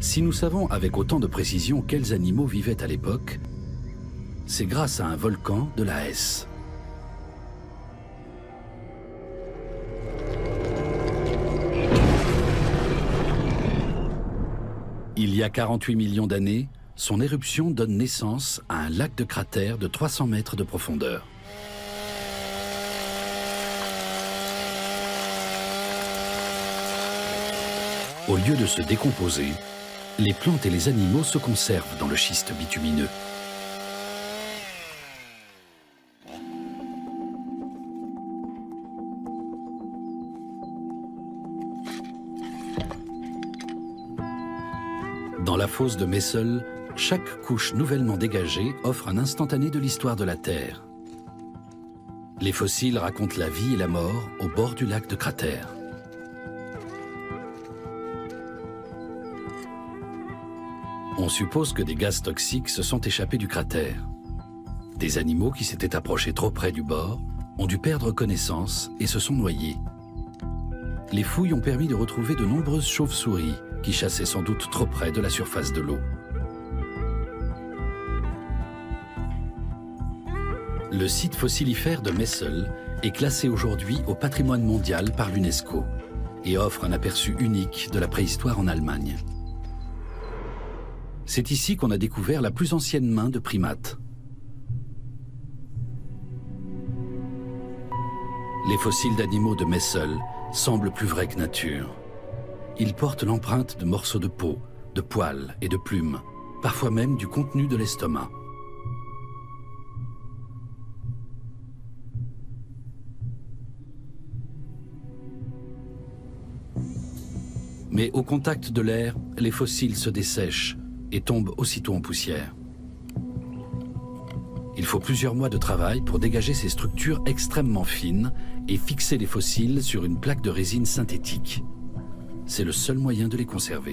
Si nous savons avec autant de précision quels animaux vivaient à l'époque, c'est grâce à un volcan de la Hesse. Il y a 48 millions d'années, son éruption donne naissance à un lac de cratère de 300 mètres de profondeur. Au lieu de se décomposer, les plantes et les animaux se conservent dans le schiste bitumineux. Dans la fosse de Messel, chaque couche nouvellement dégagée offre un instantané de l'histoire de la Terre. Les fossiles racontent la vie et la mort au bord du lac de cratère. On suppose que des gaz toxiques se sont échappés du cratère. Des animaux qui s'étaient approchés trop près du bord ont dû perdre connaissance et se sont noyés. Les fouilles ont permis de retrouver de nombreuses chauves-souris qui chassaient sans doute trop près de la surface de l'eau. Le site fossilifère de Messel est classé aujourd'hui au patrimoine mondial par l'UNESCO et offre un aperçu unique de la préhistoire en Allemagne. C'est ici qu'on a découvert la plus ancienne main de primate. Les fossiles d'animaux de Messel semblent plus vrais que nature. Ils portent l'empreinte de morceaux de peau, de poils et de plumes, parfois même du contenu de l'estomac. Mais au contact de l'air, les fossiles se dessèchent et tombent aussitôt en poussière. Il faut plusieurs mois de travail pour dégager ces structures extrêmement fines et fixer les fossiles sur une plaque de résine synthétique. C'est le seul moyen de les conserver.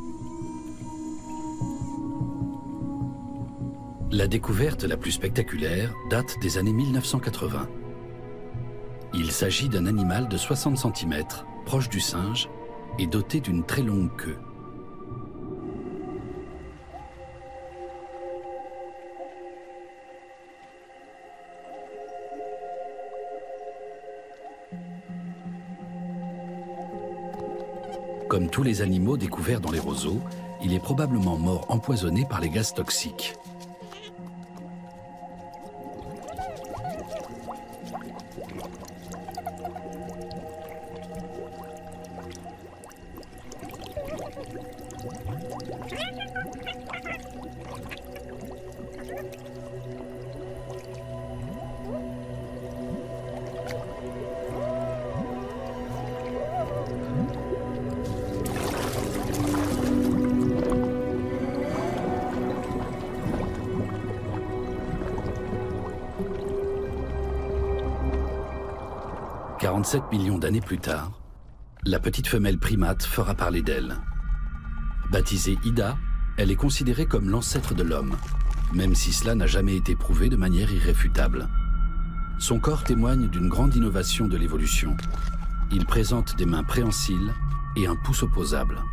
La découverte la plus spectaculaire date des années 1980. Il s'agit d'un animal de 60 cm, proche du singe, et doté d'une très longue queue. Comme tous les animaux découverts dans les roseaux, il est probablement mort empoisonné par les gaz toxiques. « 47 millions d'années plus tard, la petite femelle primate fera parler d'elle. Baptisée Ida, elle est considérée comme l'ancêtre de l'homme, même si cela n'a jamais été prouvé de manière irréfutable. Son corps témoigne d'une grande innovation de l'évolution. Il présente des mains préhensiles et un pouce opposable.